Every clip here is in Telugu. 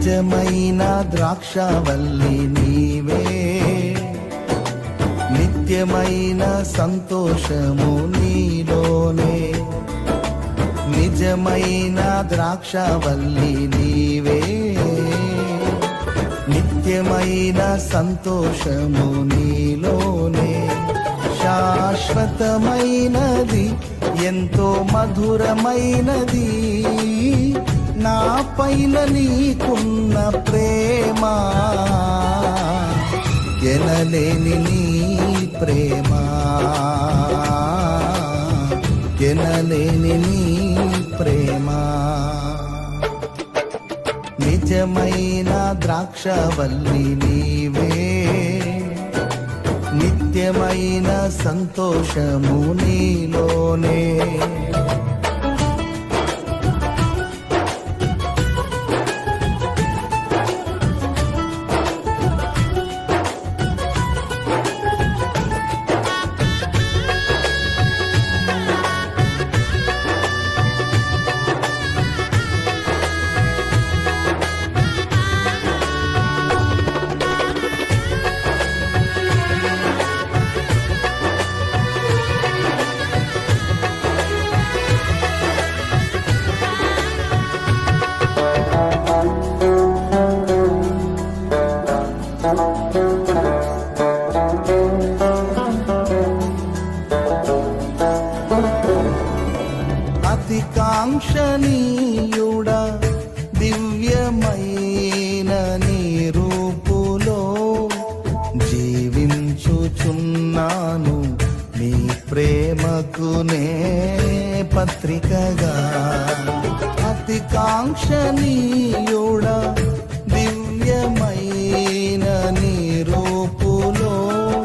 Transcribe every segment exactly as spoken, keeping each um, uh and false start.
నిజమైన ద్రాక్షవల్లి నీవే, నిత్యమైన సంతోషము నీలోనే. నిజమైన ద్రాక్షవల్లి నీవే, నిత్యమైన సంతోషము నీలోనే. శాశ్వతమైనది ఎంతో మధురమైనది నా పైన నీకున్న ప్రేమ, ఎనలేని నీ ప్రేమ, ఎనలేని నీ ప్రేమ. నిజమైన ద్రాక్షవల్లి నీవే, నిత్యమైన సంతోషము నీలోనే. అతికాంక్షణీయుడా దివ్యమైన నీ రూపులో జీవించుచున్నాను, నీ ప్రేమకు నే పత్రికగా. అతికాంక్షణీయుడా దివ్యమైన నీ రూపులో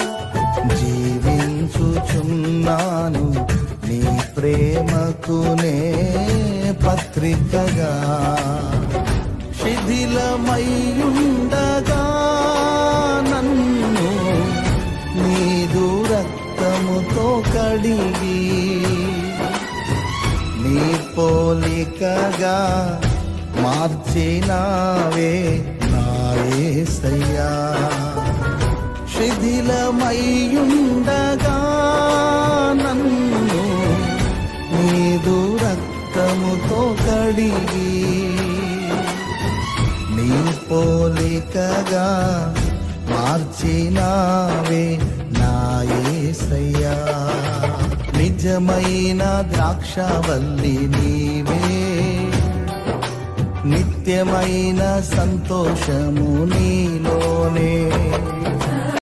జీవించుచున్నాను, నీ ప్రేమకు నే పత్రికగా. శిథిలమయ్యుండగా నన్ను నీదు రక్తముతో కడిగి, నీ పోలికగా మార్చినావే నా యేసయ్యా. శిథిలమయ్యుండగా నన్ను నీదు రక్తముతో కడిగి, నీ పోలికగా మార్చినావే నా యేసయ్యా. నిజమైన ద్రాక్షవల్లి నీవే, నిత్యమైన సంతోషము నీలోనే.